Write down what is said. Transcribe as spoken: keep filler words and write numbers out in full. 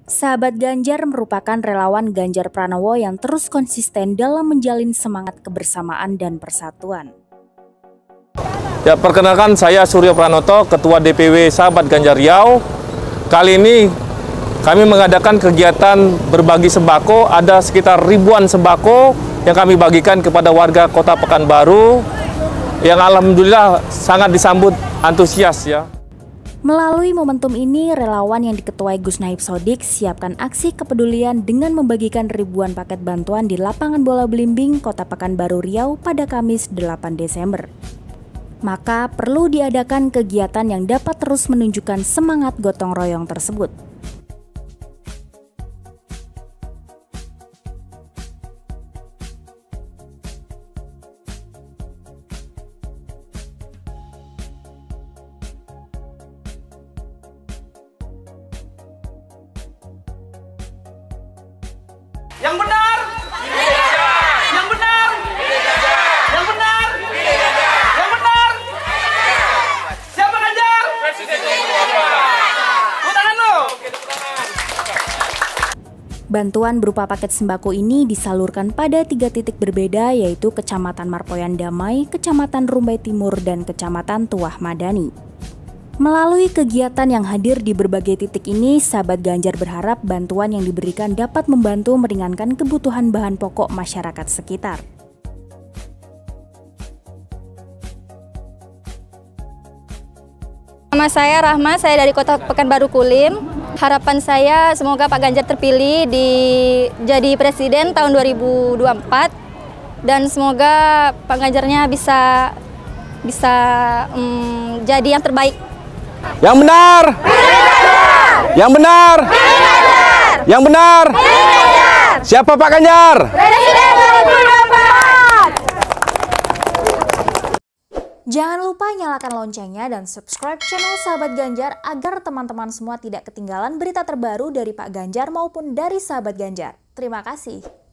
Sahabat Ganjar merupakan relawan Ganjar Pranowo yang terus konsisten dalam menjalin semangat kebersamaan dan persatuan. Ya, perkenalkan saya Suryo Pranoto, Ketua D P W Sahabat Ganjar Riau. Kali ini kami mengadakan kegiatan berbagi sembako, ada sekitar ribuan sembako yang kami bagikan kepada warga Kota Pekanbaru yang alhamdulillah sangat disambut antusias ya. Melalui momentum ini, relawan yang diketuai Gus Naib Sodik siapkan aksi kepedulian dengan membagikan ribuan paket bantuan di lapangan bola belimbing Kota Pekanbaru Riau pada Kamis delapan Desember. Maka perlu diadakan kegiatan yang dapat terus menunjukkan semangat gotong royong tersebut. Yang benar, yang benar, yang benar, yang benar. Siapa Ganjar? Tepuk tangan lo. Bantuan berupa paket sembako ini disalurkan pada tiga titik berbeda, yaitu Kecamatan Marpoyan Damai, Kecamatan Rumbai Timur, dan Kecamatan Tuah Madani. Melalui kegiatan yang hadir di berbagai titik ini, sahabat Ganjar berharap bantuan yang diberikan dapat membantu meringankan kebutuhan bahan pokok masyarakat sekitar. Nama saya Rahma, saya dari Kota Pekanbaru Kulim. Harapan saya semoga Pak Ganjar terpilih di jadi presiden tahun dua ribu dua puluh empat dan semoga Pak Ganjarnya bisa bisa um, jadi yang terbaik. Yang benar, yang benar, yang benar. Siapa Pak Ganjar? Presiden dua ribu dua puluh empat. Jangan lupa nyalakan loncengnya dan subscribe channel Sahabat Ganjar agar teman-teman semua tidak ketinggalan berita terbaru dari Pak Ganjar maupun dari Sahabat Ganjar. Terima kasih.